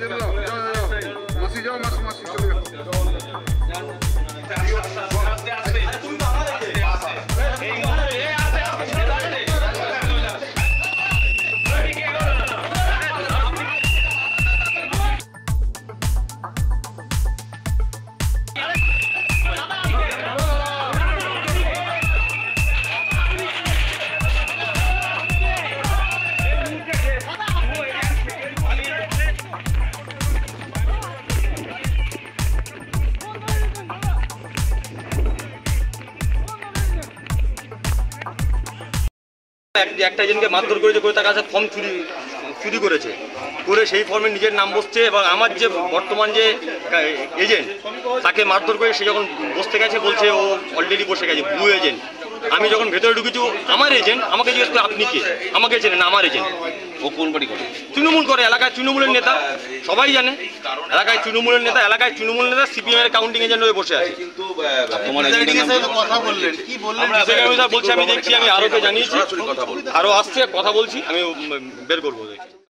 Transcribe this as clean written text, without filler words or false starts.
মাসি যাও মাসি চলে যাও একটা এজেন্টকে মারধর করেছে করে তার কাছে ফর্ম চুরি করেছে করে সেই ফর্মে নিজের নাম বসছে এবং আমার যে বর্তমান যে এজেন্ট তাকে মারধর করে সে যখন বসতে গেছে বলছে ও অলরেডি বসে গেছে ব্লু এজেন্ট। আমি যখন ভেতরে ঢুকেছি আমার এজেন্ট আমাকে জিজ্ঞেস করে আপনি কে, আমাকে চেনে না আমার এজেন্ট। ও কোন বাড়ি করে? তৃণমূল করে, এলাকায় তৃণমূলের নেতা, সবাই জানে এলাকায় তৃণমূলের নেতা, এলাকায় তৃণমূল নেতা সিপিএম এর কাউন্টিং এজেন্ট হয়ে বসে আছে। তোমার কথা বললেন কি বললেন? বলছি আমি দেখছি, আমি আরোকে জানিয়েছি, আরো আসছে কথা বলছি, আমি বের করবো।